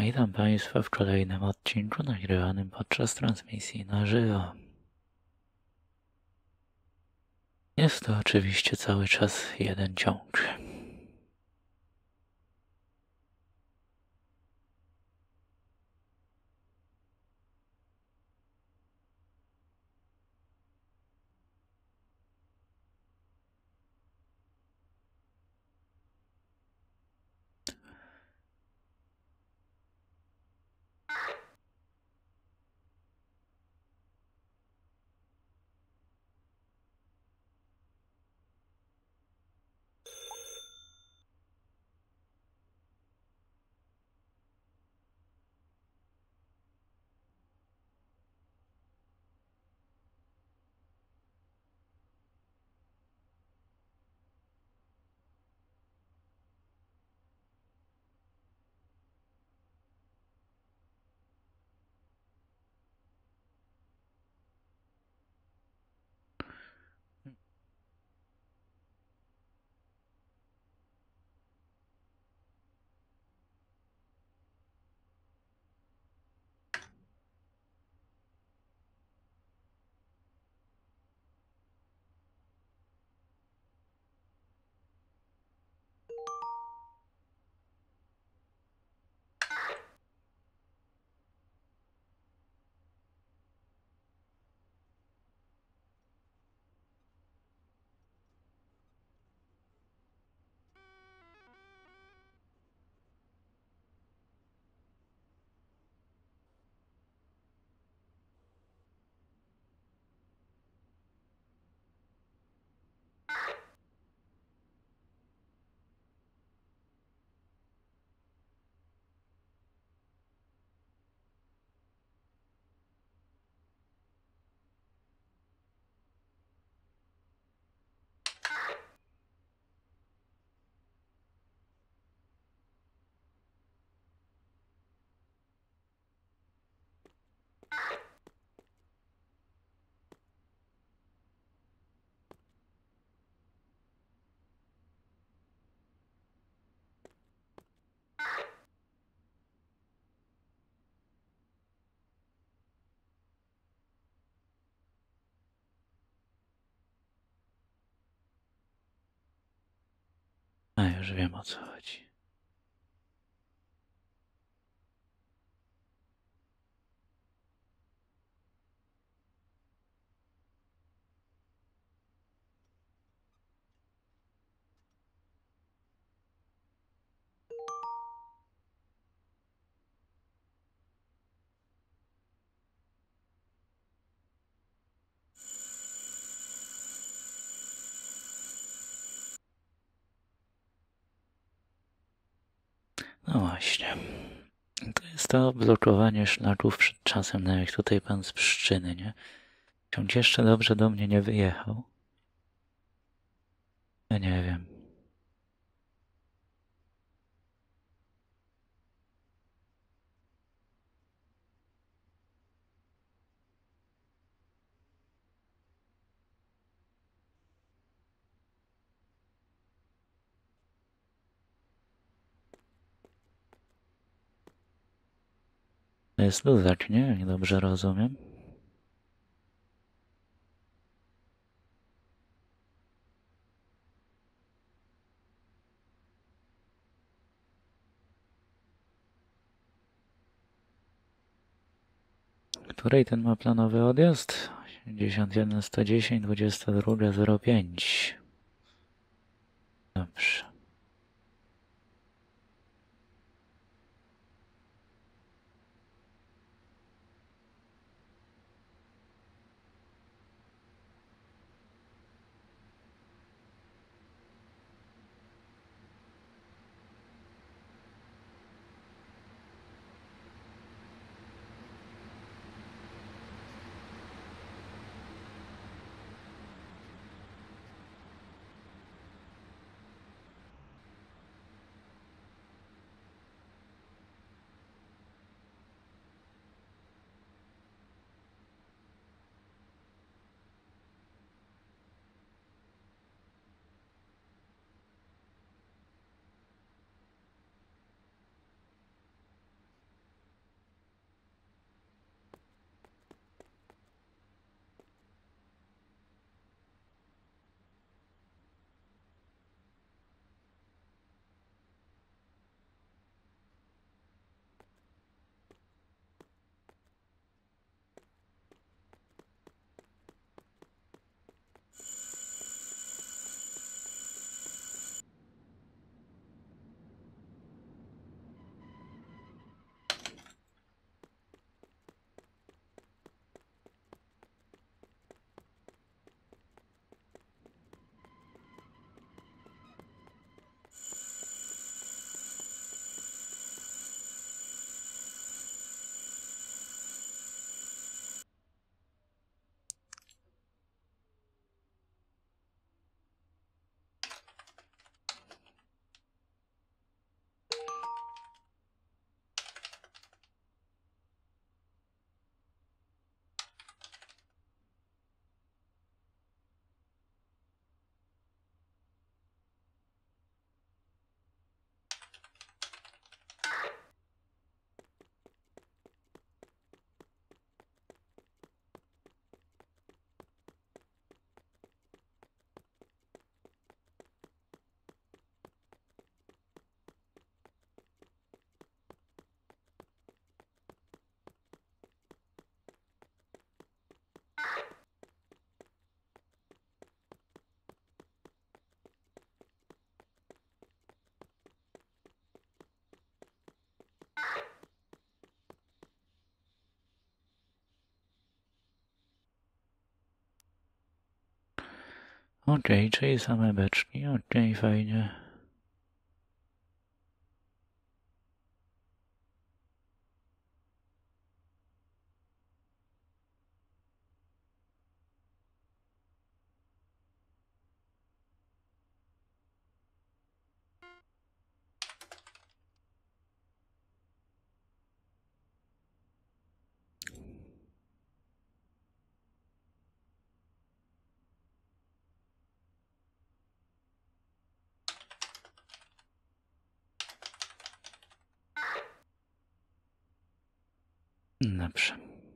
Witam Państwa w kolejnym odcinku nagrywanym podczas transmisji na żywo. Jest to oczywiście cały czas jeden ciąg. A już wiem, o co chodzi. No właśnie. To jest to blokowanie szlaków przed czasem, no jak tutaj pan z Pszczyny, nie? Ciąg jeszcze dobrze do mnie nie wyjechał. Ja nie wiem. To jest luzak, nie? Jak dobrze rozumiem. Której ten ma planowy odjazd? 81 110 22 05. Dobrze. Okej, czyli same beczki. Okej, fajnie. Dobrze.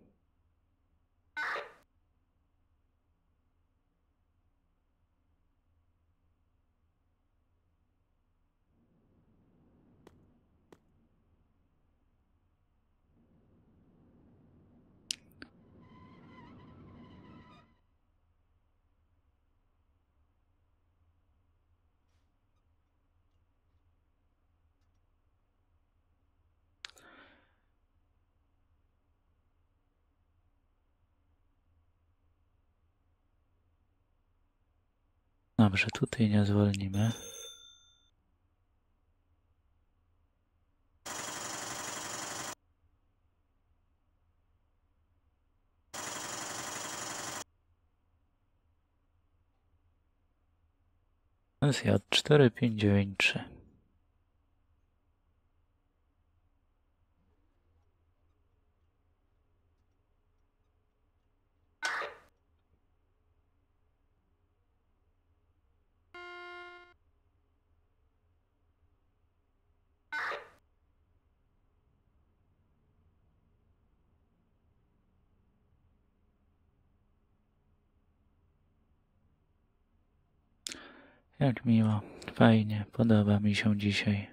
Dobrze, tutaj nie zwolnimy. To jest J4593. Jak miło. Fajnie. Podoba mi się dzisiaj.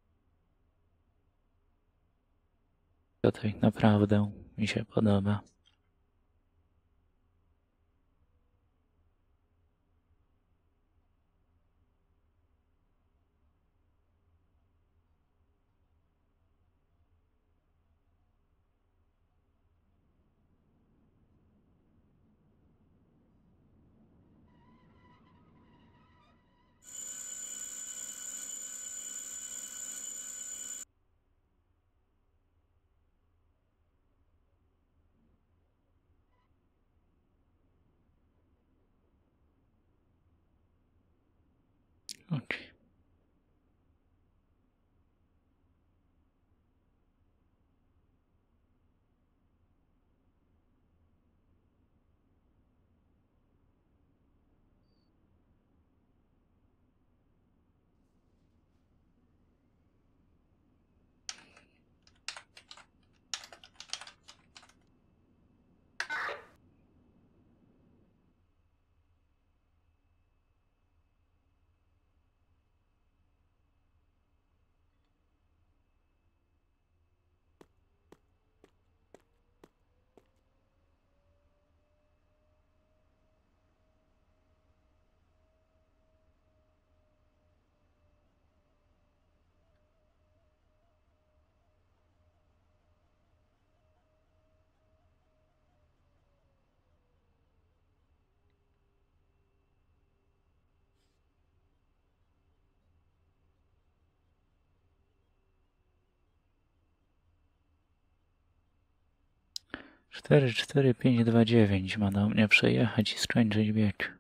Tutaj naprawdę mi się podoba. Okay. Cztery, 4, 5, 2, 9 ma do mnie przejechać i skończyć bieg.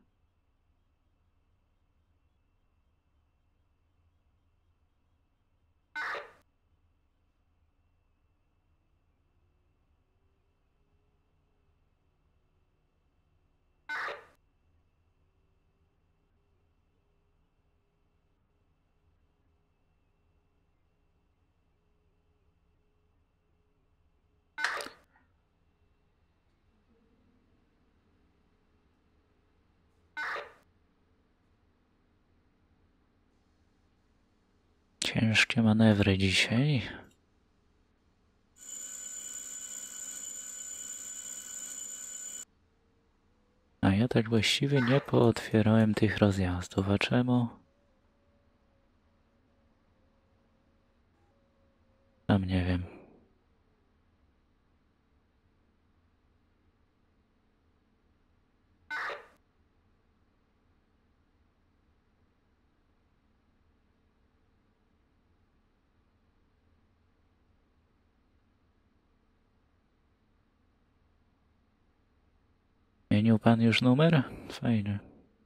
Ciężkie manewry dzisiaj. A ja tak właściwie nie pootwierałem tych rozjazdów. A czemu? Tam nie wiem. Zmienił pan już numer? Fajny.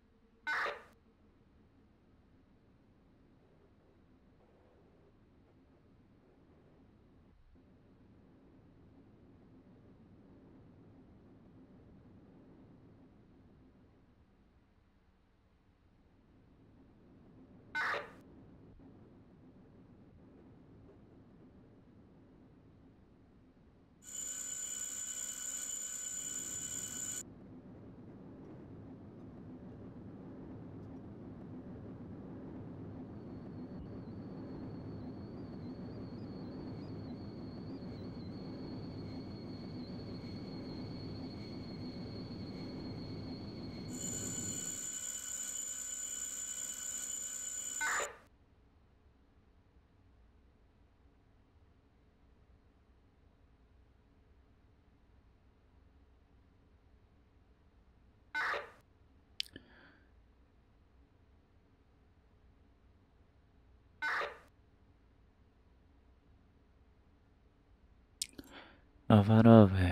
Awarowy.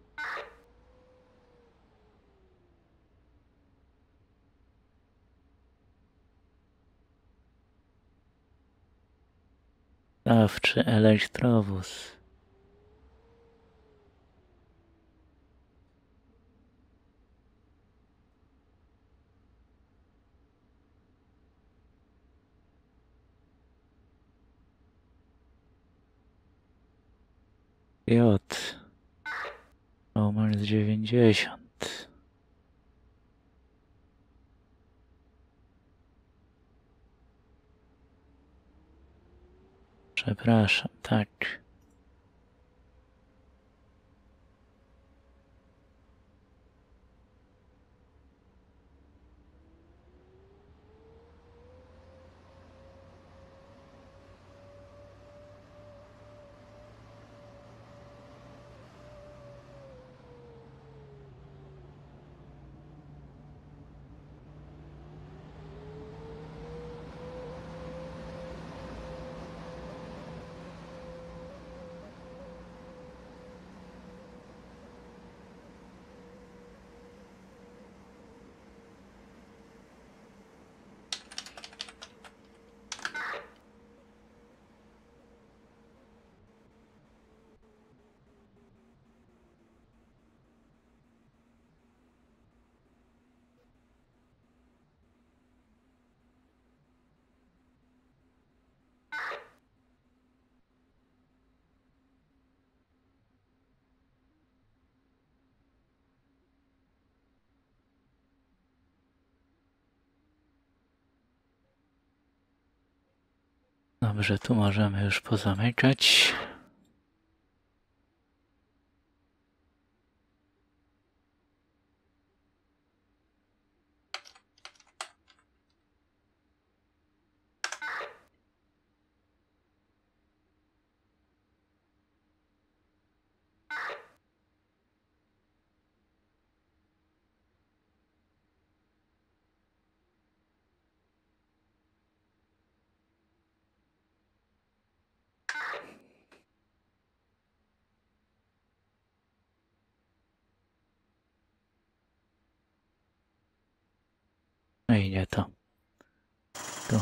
Stawczy elektrowóz. J. Numer 90. Przepraszam, tak. Dobrze, tu możemy już pozamykać. No i nie to. Tu.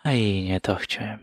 A i nie to chciałem.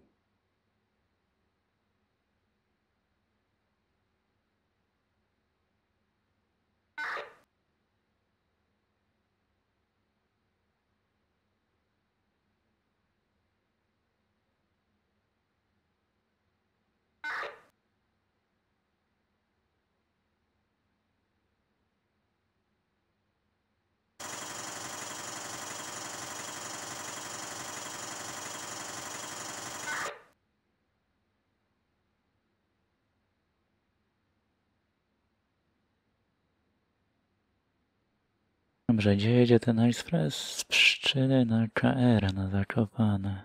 Dobrze, gdzie jedzie ten ekspres? Z Pszczyny na KR, na Zakopane.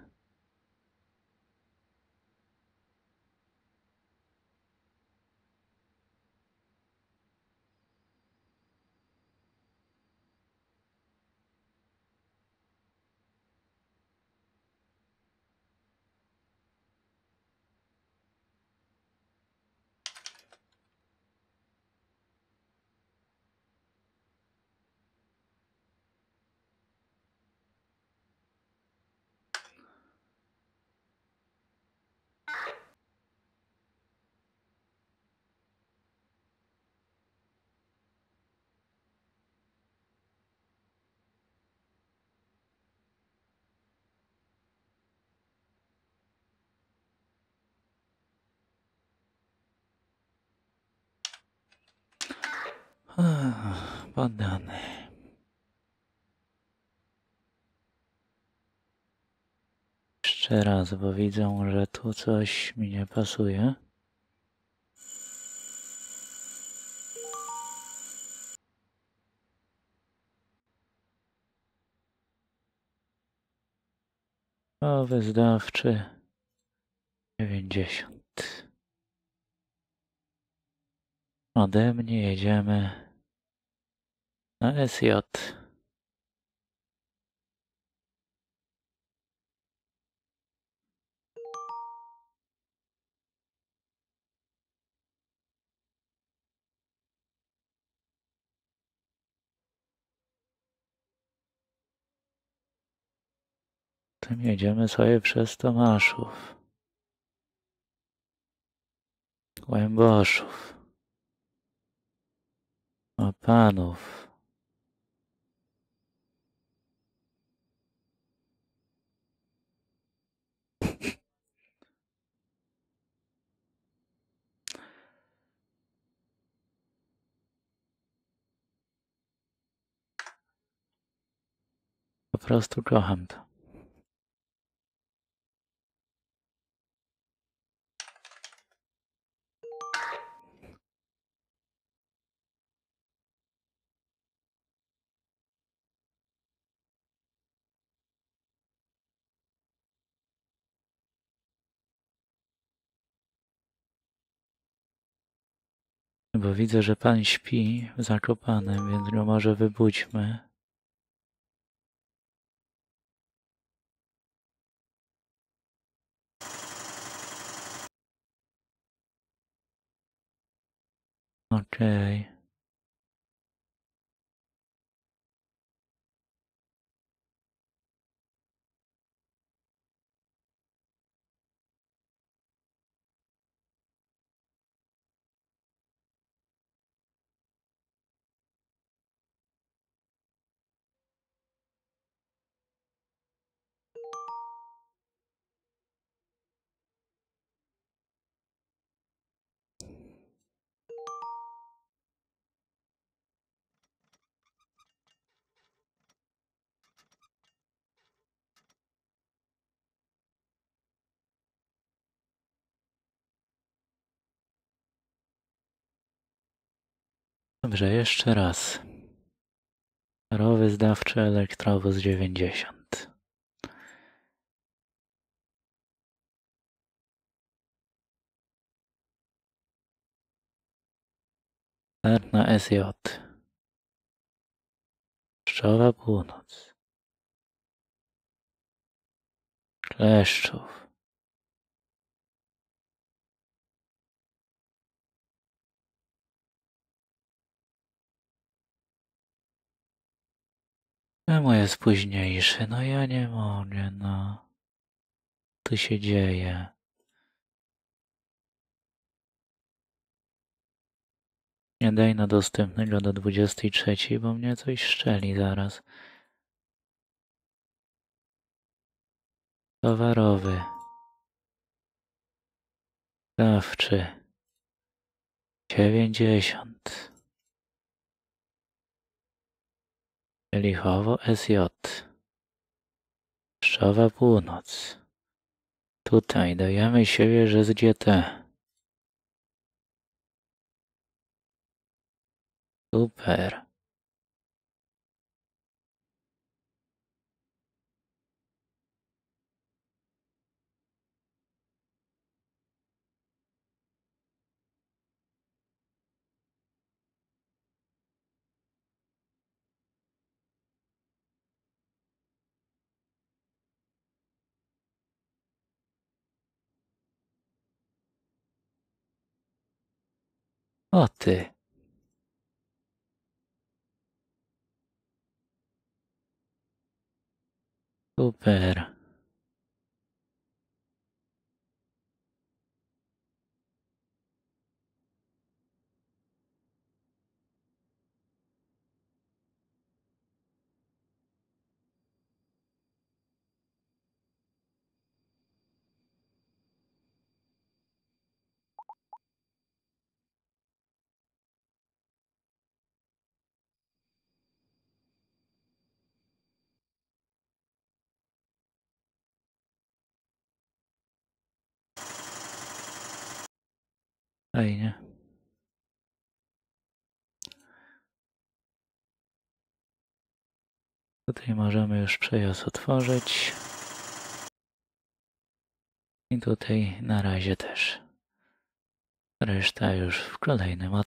Poddany. Jeszcze raz, bo widzą, że tu coś mi nie pasuje. O, wyzdawczy 90. Ode mnie jedziemy na SJ. Tym jedziemy sobie przez Tomaszów, Łęboszów, Opanów. Po prostu kocham to. Bo widzę, że pan śpi w Zakopanem, więc go może wybudźmy. Okej. Dobrze, jeszcze raz. Parowy zdawczy elektrowóz 90. Start na SJ. Pszczowa Północ. Kleszczów. Czemu jest późniejszy? No ja nie mogę, no. tu się dzieje? Nie daj na dostępnego do 23, bo mnie coś szczeli zaraz. Towarowy. Dawczy. 90. Lichowo SJ. Pszczowa Północ. Tutaj dajemy siebie, że z GT. Super. O ty. Super. Fajnie. Tutaj możemy już przejazd otworzyć. I tutaj na razie też. Reszta już w kolejnym